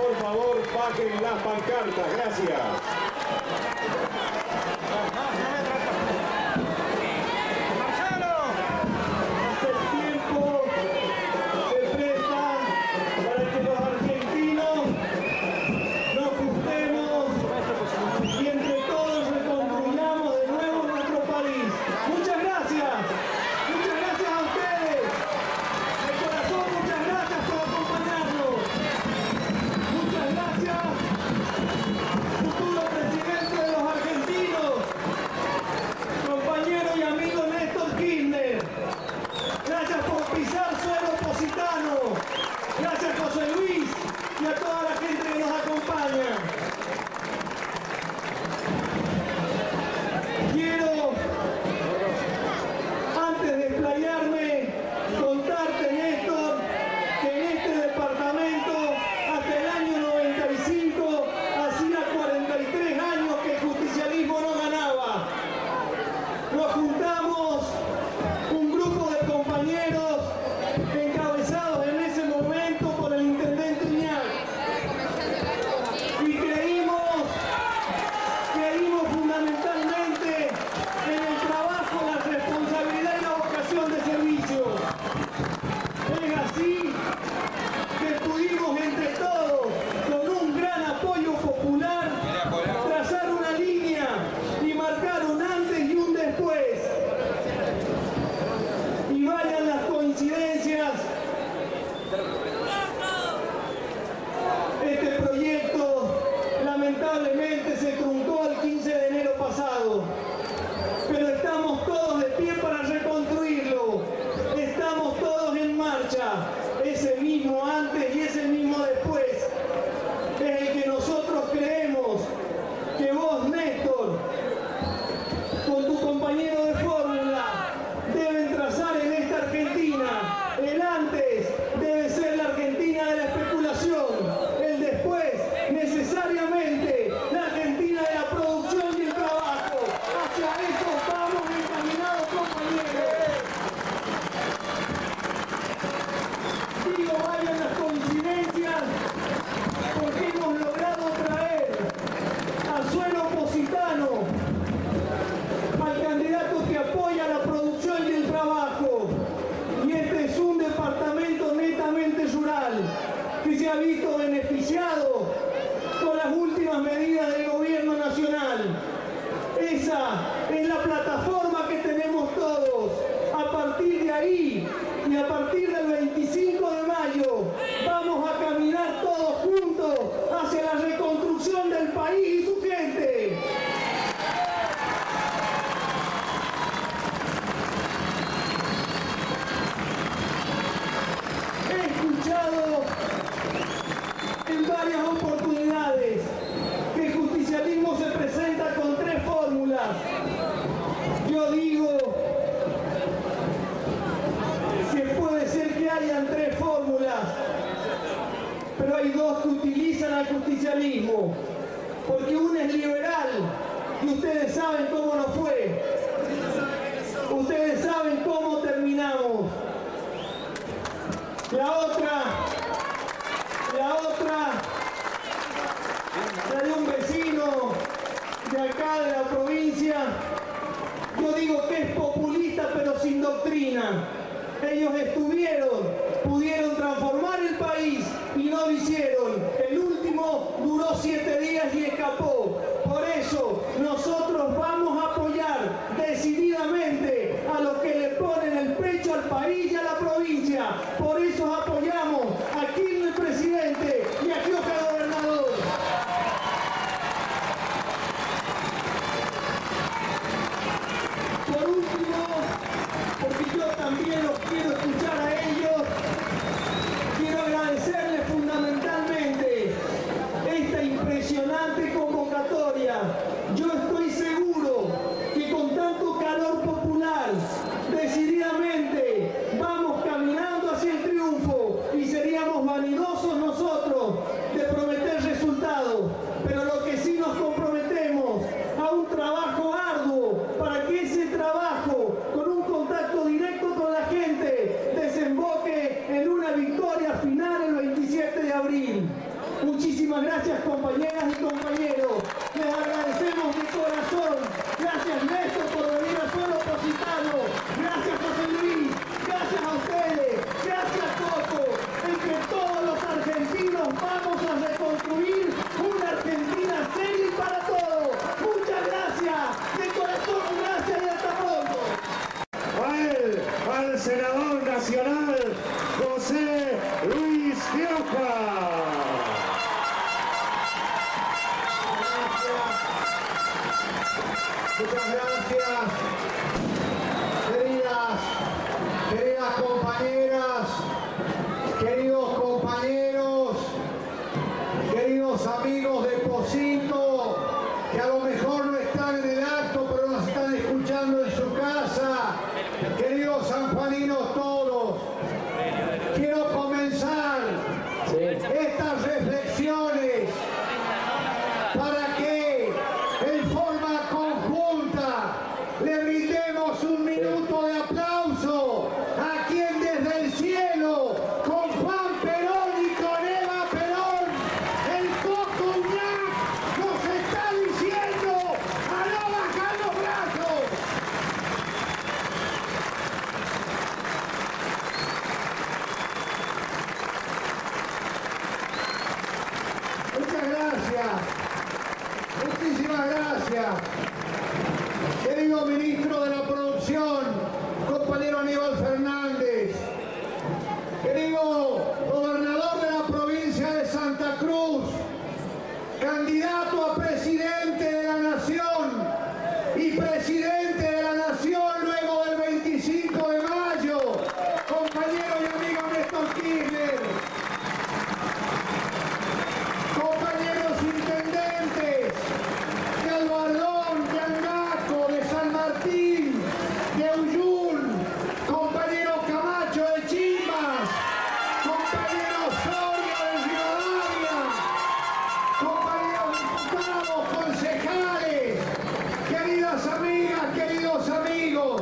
por favor, bajen las pancartas. Gracias. El tiempo se presta para que los argentinos nos juntemos y entre todos reconstruyamos de nuevo nuestro país. Muchas gracias. Muchas gracias a ustedes. De corazón, muchas gracias por acompañarnos. Muchas gracias, futuro presidente de los argentinos, compañero y amigo Néstor Kirchner. Gracias por pisar suelo positano. Gracias, José Luis, y a toda la gente que nos acompaña. Quiero, antes de explayarme, contarte, Néstor, que en este departamento, hasta el año 95, hacía 43 años que el justicialismo no ganaba. Nos juntamos un grupo de compañeros encabezados en ese momento por el intendente Iñak y creímos fundamentalmente en el trabajo, la responsabilidad y la vocación de servicio. Es así que pudimos entre todos, con un gran apoyo popular, trazar una línea y marcar un antes y un después. Y vayan las coincidencias, este proyecto lamentablemente se truncó el 15 de enero pasado, pero estamos todos de pie para reconstruirlo. Estamos todos en marcha. Ese mismo antes y ese mismo después es el que nosotros creemos que vos, Néstor, con tu compañero de fórmula, deben trazar en esta Argentina. El antes debe ser la Argentina de la especulación, el después necesariamente la Argentina de la producción y el trabajo. Hacia eso vamos encaminados, compañeros. Digo, vayan las coincidencias, porque hemos logrado traer a suelo positano al candidato que apoya la producción y el trabajo. Y este es un departamento netamente rural que se ha visto beneficiado con las últimas medidas del gobierno nacional. Esa es la plataforma que tenemos todos. A partir de ahí y a partir del 25 de mayo vamos a caminar todos juntos hacia la reconstrucción del país y su gente. He escuchado en varias oportunidades que el justicialismo se presenta con 3 fórmulas. Yo digo que puede ser que hayan 3 fórmulas, pero hay 2 que utilizan al justicialismo, porque una es liberal y ustedes saben cómo nos fue. Ustedes saben cómo terminamos. La otra, la de un vecino de acá de la provincia, yo digo que es populista pero sin doctrina. Ellos pudieron transformar el país y no lo hicieron. El último duró 7 días y escapó. Por eso nosotros vamos a apoyar decididamente a los que le ponen el pecho al país y a la provincia. Por eso apoyamos a Kirchner presidente y a Gioca gobernador. Por último, porque yo también los quiero escuchar a ellos, quiero agradecerles fundamentalmente esta impresionante convocatoria Muchas gracias, queridas compañeras, queridos compañeros, queridos amigos de Pocito, que a lo mejor no están en el acto, pero nos están escuchando en su casa, queridos sanjuaninos todos. Quiero comenzar estas reflexiones para que en forma conjunta le brindemos un minuto de aplauso a quien desde el cielo, con Juan Perón y con Eva Perón, el Coco Uñac nos está diciendo a no bajar los brazos. Muchas gracias. Muchísimas gracias. Querido ministro de la Producción, compañero Aníbal Fernández, querido gobernador de la provincia de Santa Cruz, candidato a presidente de la Nación y presidente de la Nación luego del 25 de mayo, compañero y amigo Néstor Kirchner, compañeros intendentes de Albardón, de Angaco, de San Martín, de Uyún, compañero Camacho de Chimbas, compañero Soria de Rivadavia, compañeros diputados, concejales, queridas amigas, queridos amigos,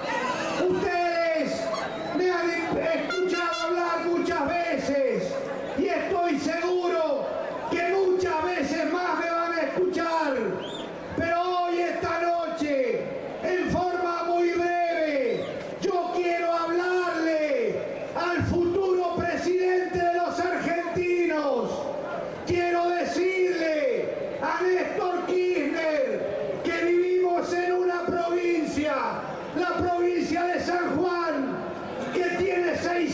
ustedes me han escuchado hablar muchas veces y estoy seguro que muchas veces más me van a escuchar, pero hoy, esta noche, en forma muy breve, yo quiero hablarle al futuro presidente de los argentinos. Quiero decirle a Néstor Kirchner que vivimos en una provincia, la provincia de San Juan, que tiene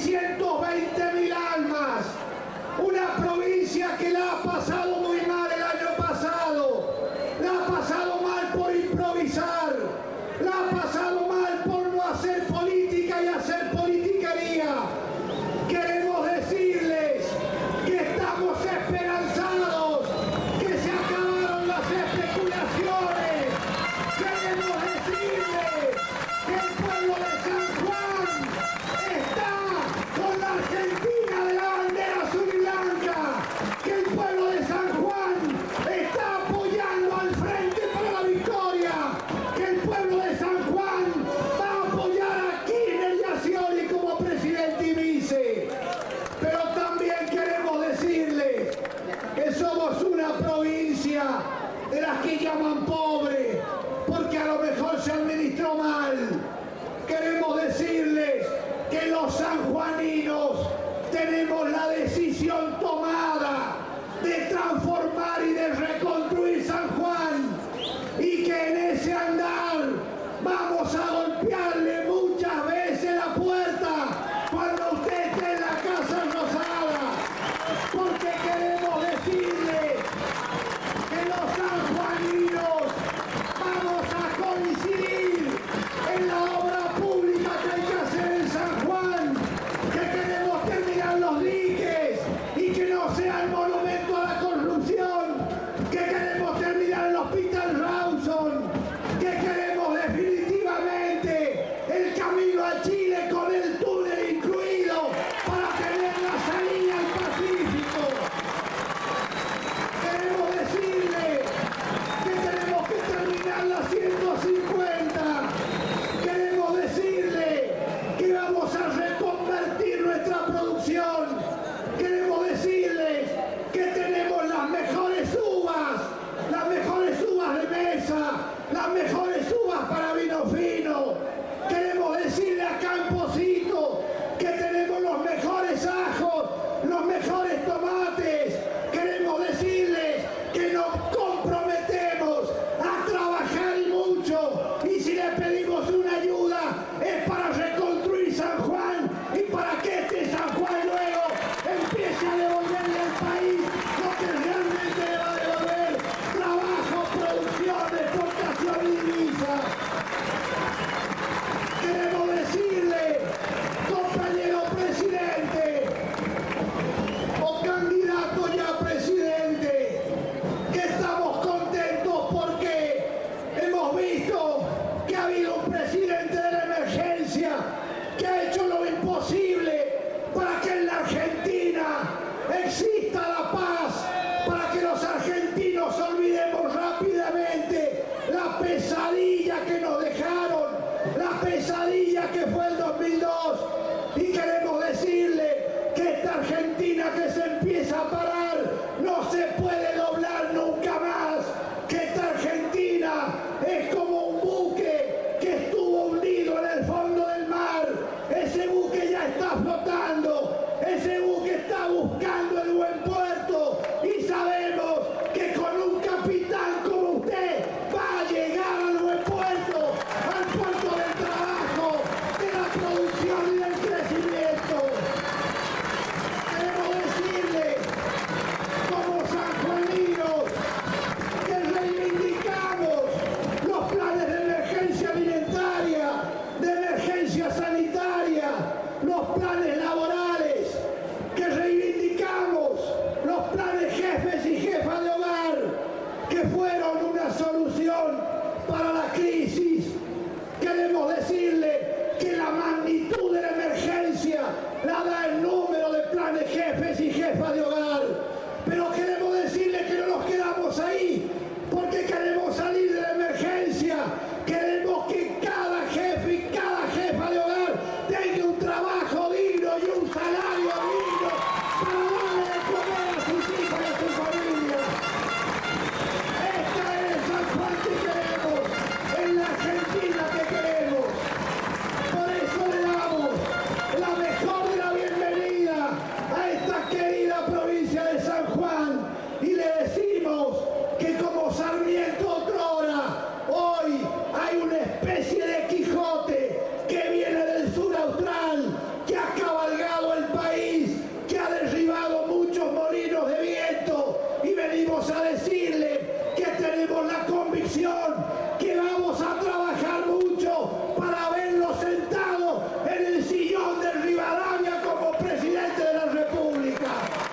620.000 almas, una provincia que la ha pasado muy mal el año pasado, la ha pasado mal por improvisar, la ha pasado mal por no hacer política y hacer politiquería. Queremos decirles que estamos esperanzados, que se acabaron las especulaciones. Queremos decirles que el pueblo de San Juan está con la Argentina de la bandera azul y blanca, que el pueblo de San Juan está apoyando al Frente para la Victoria, que el pueblo de San Juan va a apoyar a Kirchner y a Scioli como presidente y vice. Pero también queremos decirles que somos una provincia de las que llaman pobre, porque a lo mejor se administró mal. Queremos decirles que los sanjuaninos tenemos la decisión tomada de transformar y de reconstruir San Juan, y que en ese andar vamos a golpearle muchas veces la puerta cuando usted esté en la Casa Rosada, porque queremos decirle que los sanjuaninos vamos a coincidir en la obra pública que hay que hacer en San Juan, que queremos terminar los diques y que no sea el monumento a la corrupción, que queremos terminar el Hospital Rawson, que queremos definitivamente el camino a Chile con el túnel incluido para tener la salida al Pacífico. Queremos decirle que tenemos que terminar la 150. Queremos decirle que vamos a reconvertir nuestra producción. Queremos decirles que tenemos las mejores uvas de mesa, las mejores uvas para vino fino. Queremos decirle a Camposito que tenemos los mejores ajos, los mejores tomates. Queremos decirles que nos comprometemos a trabajar y mucho, y si le pedimos una ayuda es para reconstruir San Juan y para que este San Juan luego empiece a devolverle al país lo que realmente le va a devolver: trabajo, producción, exportación y divisa. Argentina que fue el 2002 y queremos decirle que esta Argentina que se empieza a parar no se puede doblar nunca más, que esta Argentina es como un buque que estuvo hundido en el fondo del mar. Ese buque ya está flotando, ese buque está buscando el buen puerto y sabemos que con un capitán como usted va a llegar al buen puerto, al puerto del trabajo, de la producción y del crecimiento. Queremos decirle, como sanjuaninos, que reivindicamos los planes de emergencia alimentaria, de emergencia sanitaria, los planes laborales, que reivindicamos los planes jefes y jefas de hogar, que fueron una solución para la crisis. Queremos decirle que la magnitud de la emergencia la da el número de planes jefes y jefas de hogar. Pero queremos decirle que no nos quedamos ahí, porque queremos salir de la emergencia. Queremos que cada jefe y cada jefa de hogar tenga un trabajo digno y un salario digno para darle de comer a sus hijos y a su familia. Esta es el San Juan que queremos, es la Argentina que queremos. Por eso le damos la mejor de la bienvenida a esta querida provincia de San Juan y le decimos que como Sarmiento otrora, hoy hay una especie de Quijote que viene del sur austral, que ha cabalgado el país, que ha derribado muchos molinos de viento, y venimos a decirle que tenemos la convicción que vamos a trabajar mucho para verlo sentado en el sillón de Rivadavia como presidente de la República.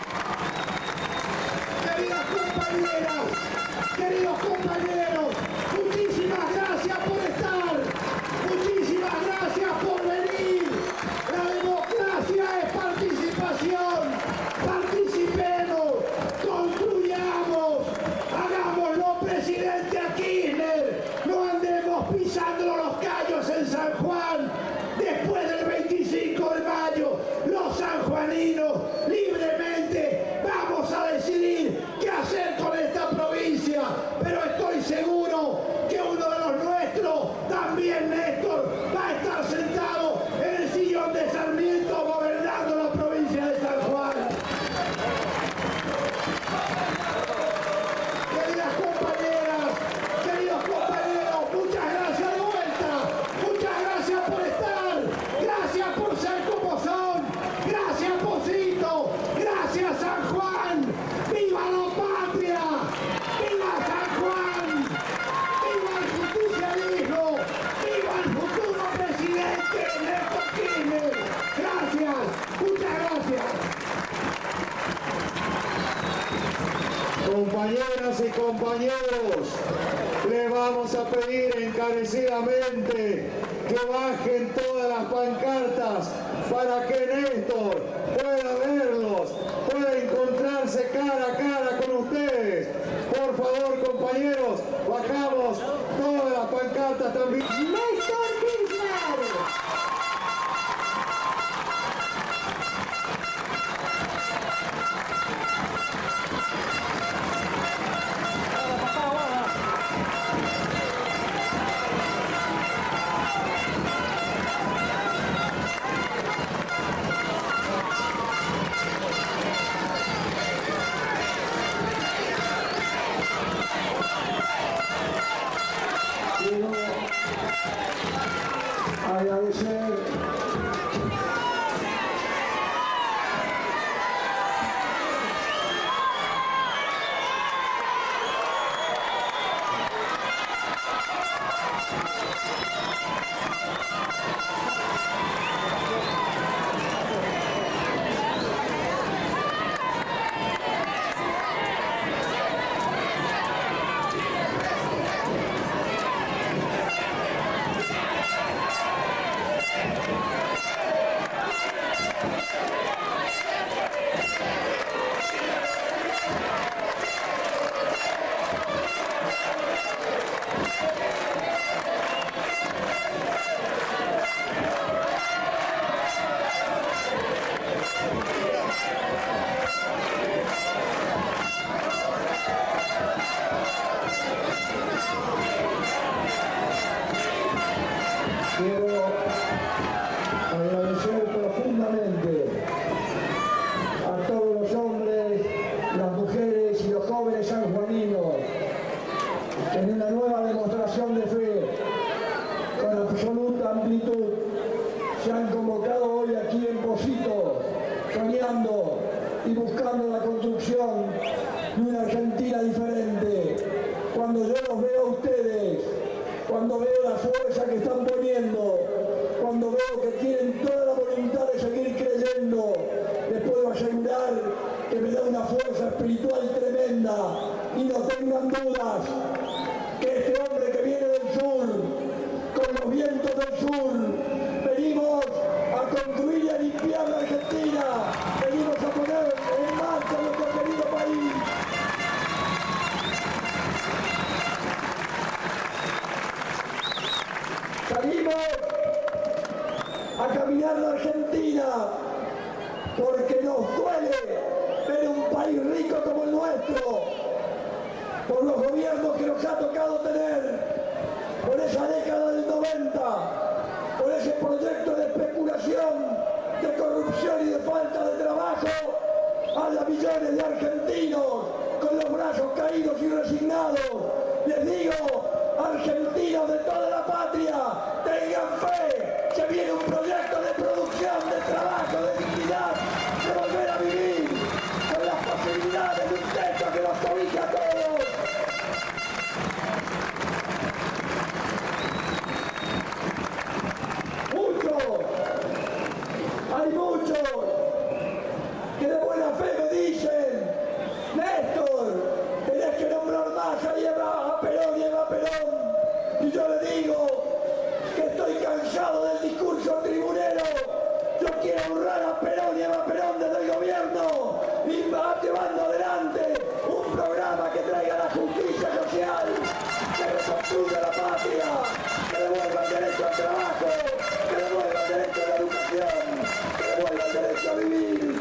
Queridas compañeras, queridos compañeros, muchísimas gracias por estar, muchísimas gracias por venir. La democracia es participación, participemos, construyamos, hagámoslo presidente a Kirchner, no andemos pisando los callos en San Juan. Después del 25 de mayo, los sanjuaninos libremente vamos a decidir qué hacer con esta provincia, pero estoy seguro que uno de los nuestros, también Néstor, va a estar sentado en el sillón de Sarmiento gobernando la provincia de San Juan. Queridas compañeras, queridos compañeros, muchas gracias de vuelta, muchas gracias por estar, gracias por ser como son, gracias Pocito, gracias San Juan, ¡viva la patria! ¡Viva San Juan! ¡Viva el justicialismo! ¡Viva el futuro presidente Néstor Kirchner! Gracias, muchas gracias. Compañeras y compañeros, les vamos a pedir encarecidamente que bajen todas las pancartas para que Néstor pueda verlos, pueda encontrarse cara a cara con ustedes. Por favor, compañeros, bajamos todas las pancartas también. ¡Néstor Kirchner! Agradecer fe, con absoluta amplitud, se han convocado hoy aquí en Positos, soñando y buscando la construcción de una Argentina diferente. Cuando yo los veo a ustedes, cuando veo la fuerza que están poniendo, cuando veo que tienen toda la voluntad de seguir creyendo, les puedo asegurar que me da una fuerza espiritual tremenda. Y no tengan dudas que este hombre que viene del sur, con los vientos del sur, venimos a construir y a limpiar la Argentina, venimos a poner en marcha nuestro querido país. Salimos a caminar la Argentina porque nos duele ver un país rico como el nuestro, por los gobiernos que nos ha tocado tener, por esa década del 90, por ese proyecto de especulación, de corrupción y de falta de trabajo, a millones de argentinos con los brazos caídos y resignados. Les digo, argentinos de toda la patria, tengan fe, que viene un proyecto de producción, de trabajo, de dignidad, de volver a vivir, con las posibilidades de un techo que nos cobije a todos. Hay muchos que de buena fe me dicen: Néstor, tenés que nombrar más a Perón y Eva Perón. Y yo le digo que estoy cansado del discurso tribunero. Yo quiero honrar a Perón y Eva Perón desde el gobierno y va llevando adelante un programa que traiga la justicia social, que reconstruya la patria, que devuelva el derecho al trabajo, que devuelva el derecho a la educación, que devuelva el derecho a vivir.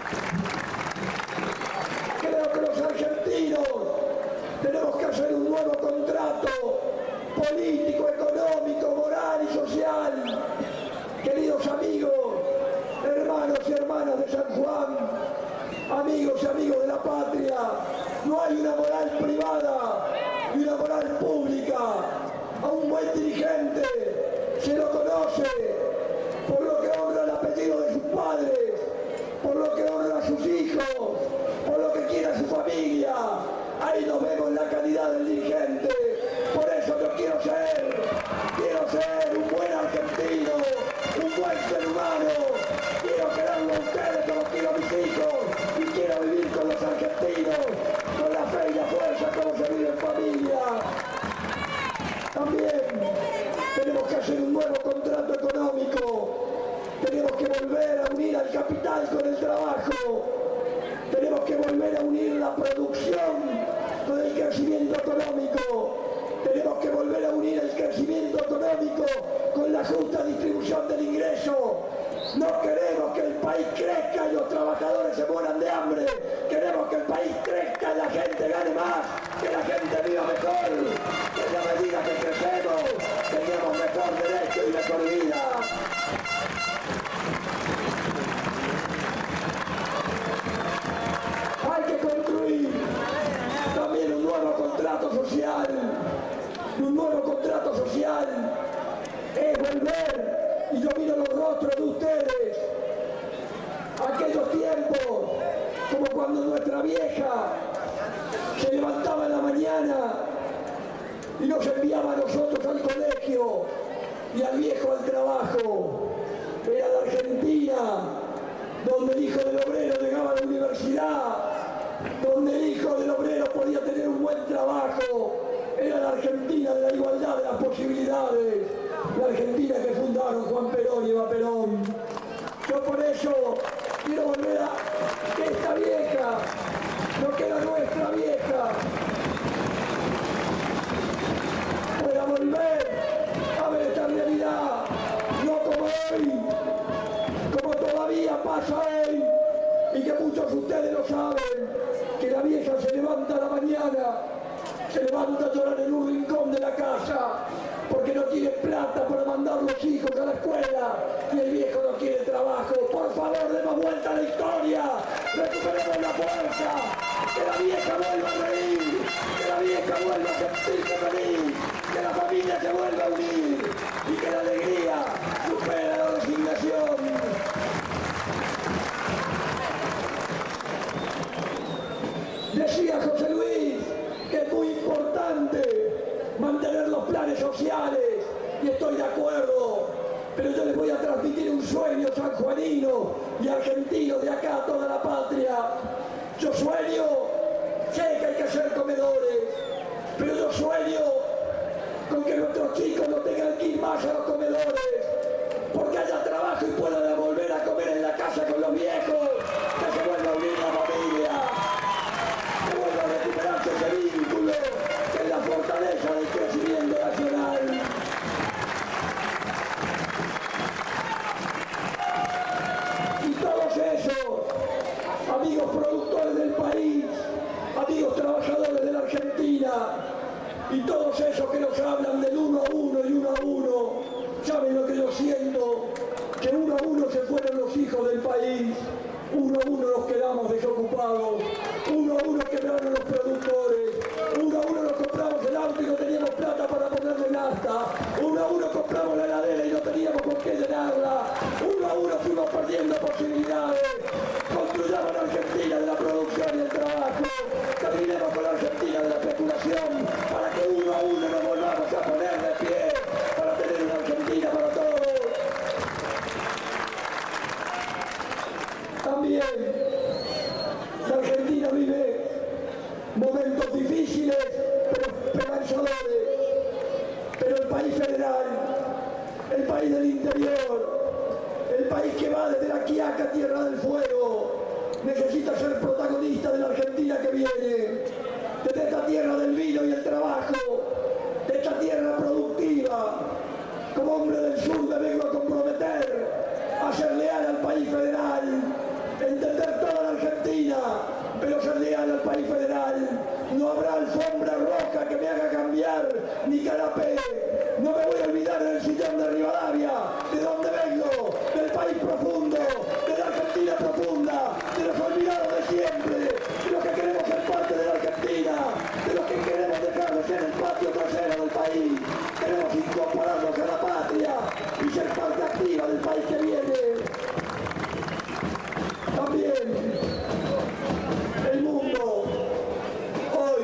Creo que los argentinos tenemos que hacer un nuevo contrato político, económico, moral y social. Queridos amigos, hermanos y hermanas de San Juan, amigos y amigos de la patria, no hay una moral privada y una moral pública. A un buen dirigente se lo conoce por lo que honra el apellido de sus padres, por lo que honra a sus hijos, por lo que quiere a su familia. Ahí nos vemos la calidad del dirigente. Por eso yo quiero ser un buen argentino, un buen ser humano. Quiero quererlo a ustedes como quiero a mis hijos y quiero vivir con los argentinos, con la fe y la fuerza como se vive en familia. También tenemos que hacer un nuevo contrato económico. Tenemos que volver a unir al capital con el trabajo. Tenemos que volver a unir la producción con el crecimiento económico. Tenemos que volver a unir el crecimiento económico con la justa distribución del ingreso. No queremos que el país crezca y los trabajadores se mueran de hambre. Queremos que el país crezca y la gente gane más, que la gente viva mejor. Que en la medida que crecemos, tengamos mejor derecho y mejor vida. Hay que construir también un nuevo contrato social. Un nuevo contrato social es volver, y yo miro los rostros de ustedes, aquellos tiempos, como cuando nuestra vieja se levantaba en la mañana y nos enviaba a nosotros al colegio y al viejo al trabajo. Era la Argentina donde el hijo del obrero llegaba a la universidad, donde el hijo del obrero podía tener un buen trabajo. Era la Argentina de la igualdad de las posibilidades, la Argentina que fundaron Juan Perón y Eva Perón. Yo por eso quiero volver a que esta vieja, no que la nuestra vieja, pueda volver a ver esta realidad, no como hoy, como todavía pasa hoy, y que muchos de ustedes lo saben, que la vieja se levanta a la mañana, se levanta a llorar en un rincón de la casa porque no tiene plata para mandar los hijos a la escuela y el viejo no quiere trabajo. Por favor, demos vuelta a la historia, recuperemos la fuerza, que la vieja vuelva a reír, que la vieja vuelva a sentirse feliz, que la familia se vuelva a unir y que la alegría supera la resignación. Decía José Luis que es muy importante mantener los planes sociales, y estoy de acuerdo, pero yo les voy a transmitir un sueño sanjuanino y argentino de acá a toda la patria. Yo sueño, sé que hay que hacer comedores, pero yo sueño con que nuestros chicos no tengan que ir más a los comedores, porque haya trabajo y puedan volver a comer en la casa con los viejos, que se vuelva a unir la familia, que vuelva a recuperarse ese vínculo, que es la fortaleza del crecimiento nacional. Y todos esos amigos productores del país, amigos trabajadores de la Argentina, y todos esos que nos hablan del 1 a 1 y 1 a 1, ¿saben lo que yo siento? Que 1 a 1 se fueron los hijos del país, 1 a 1 nos quedamos desocupados, 1 a 1 quebraron los productores, 1 a 1 nos compramos el auto y no teníamos plata para ponerle nafta, 1 a 1 compramos la heladera y no teníamos con qué llenarla, 1 a 1 fuimos perdiendo posibilidades. Construyamos la Argentina de la producción y el trabajo, terminemos con la Argentina de la especulación, para que 1 a 1 nos volvamos a poner de pie, para tener una Argentina para todos. También la Argentina vive momentos difíciles, pero esperanzadores, pero el país federal, el país del interior, el país que va desde la Quiaca, Tierra del Fuego, necesita ser protagonista de la Argentina que viene, desde esta tierra del vino y el trabajo, de esta tierra productiva. Como hombre del sur me vengo a comprometer a ser leal al país federal, entender toda la Argentina, pero ser leal al país federal. No habrá alfombra roja que me haga cambiar, ni canapé. No me voy a olvidar del sillón de Rivadavia, de donde vengo, del país profundo, de la Argentina profunda, de los olvidados de siempre, de los que queremos ser parte de la Argentina, de los que queremos dejar de ser el patio trasero del país. Queremos incorporarnos a la patria y ser parte activa del país que viene. También el mundo hoy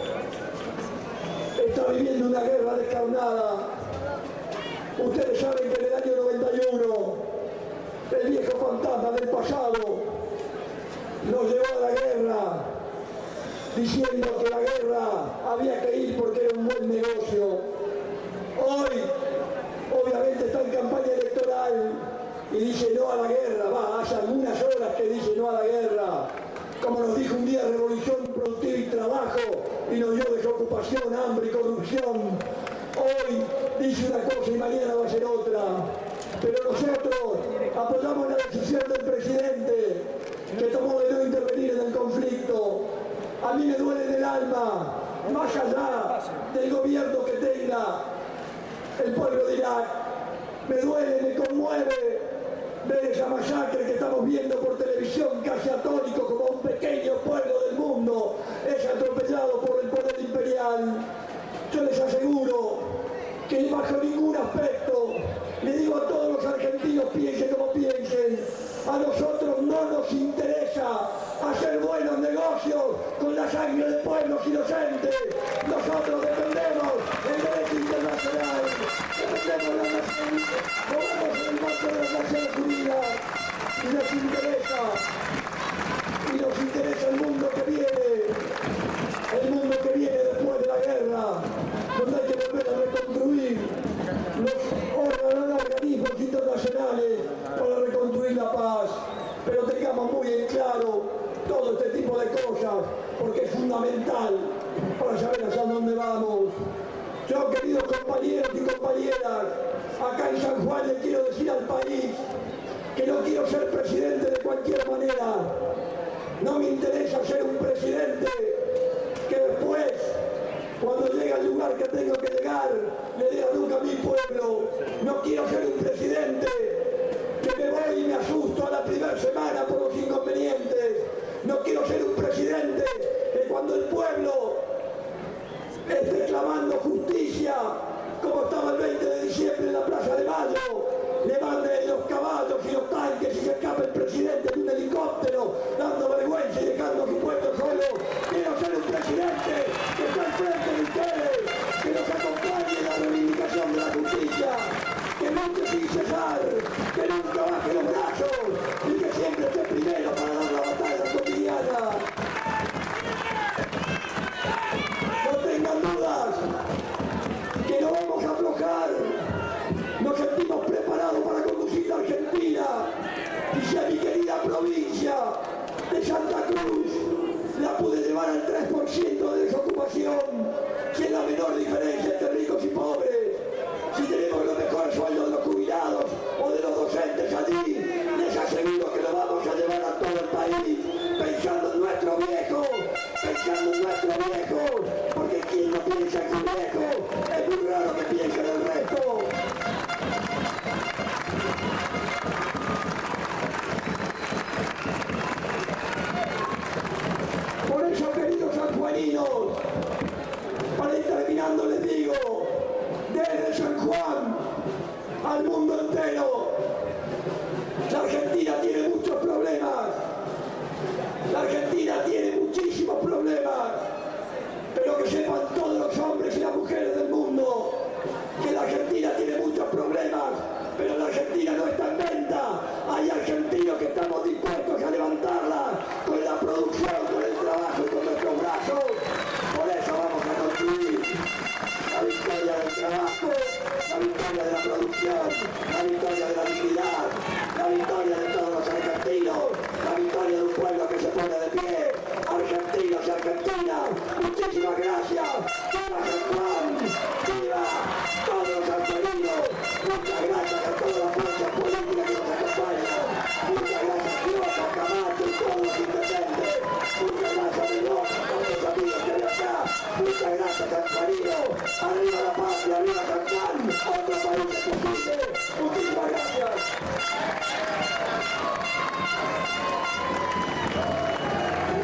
está viviendo una guerra descarnada. Ustedes saben que en el año 91 el viejo fantasma del pasado nos llevó a la guerra, diciendo que la guerra había que ir porque era un buen negocio. Hoy, obviamente, está en campaña electoral y dice no a la guerra. Hace algunas horas que dice no a la guerra. Como nos dijo un día Revolución Productiva y Trabajo y nos dio desocupación, hambre y corrupción. Hoy dice una cosa y mañana va a ser otra. Pero nosotros apoyamos la decisión del presidente que tomó de no intervenir en el conflicto. A mí me duele en el alma, más allá del gobierno que tenga el pueblo de Irak. Me duele, me conmueve ver esa masacre que estamos viendo por televisión, casi atónico, como un pequeño pueblo del mundo es atropellado por el poder imperial. Yo les aseguro que bajo ningún aspecto, le digo a todos los argentinos, piensen como piensen, a nosotros no nos interesa hacer buenos negocios con la sangre de pueblos inocentes. Nosotros defendemos el derecho internacional, defendemos la nación, movemos en el marco de las Naciones Unidas y nos interesa el mundo que viene después de la guerra, donde hay que volver a reconstruir los organismos internacionales para reconstruir la paz. Pero tengamos muy en claro todo este tipo de cosas, porque es fundamental para saber hacia dónde vamos. Yo, queridos compañeros y compañeras, acá en San Juan le quiero decir al país que no quiero ser presidente de cualquier manera. No me interesa ser un presidente que después, cuando llegue al lugar que tengo que llegar, le diga nunca a mi pueblo. No quiero ser un presidente que me voy y me asusto a la primera semana por los inconvenientes. No quiero ser un presidente que cuando el pueblo esté clamando justicia, como Mayo le manden los caballos y los tanques y se escape el presidente de un helicóptero dando vergüenza y dejando a su puesto solo. Quiero ser un presidente que está al frente de ustedes, que nos acompañe en la reivindicación de la justicia, que luche sin cesar, que nunca baje los brazos y que siempre esté primero para dar la batalla cotidiana. No tengan dudas que no vamos a aflojar. Nos sentimos preparados para conducir la Argentina. Y si a mi querida provincia de Santa Cruz la pude llevar al 3% de desocupación, si es la menor diferencia entre ricos y pobres, si tenemos los mejores sueldos de los jubilados o de los docentes allí, les aseguro que lo vamos a llevar a todo el país, pensando en nuestro viejo, porque quien no piensa en su viejo, es muy raro que piense en el resto. Por eso, queridos sanjuaninos, para ir terminando les digo, desde San Juan al mundo entero, la Argentina tiene muchos problemas, la Argentina tiene muchísimos problemas, pero que sepan todos los hombres y las mujeres del mundo que la Argentina tiene muchos problemas, pero la Argentina no está en venta. Hay argentinos que estamos dispuestos a levantarla con la producción, con el trabajo y con nuestros brazos. Por eso vamos a construir la victoria del trabajo, la victoria de la producción, la victoria de la dignidad, la victoria de todos los argentinos, la victoria de un pueblo que se pone de pie. Argentinos y argentinas, muchísimas gracias. ¡Viva San Juan! ¡Viva todos los sanjuaninos! Muchas gracias a todas las fuerzas políticas que nos acompañan. Muchas gracias a Rosa, Camacho y todos los intendentes. Muchas gracias a Mendoza, a todos los amigos que hay acá. Muchas gracias, sanjuanino. Arriba la patria, arriba San Juan. Otro país es posible. Muchísimas gracias.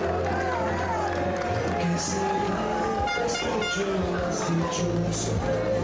Que se escucho las dichosas.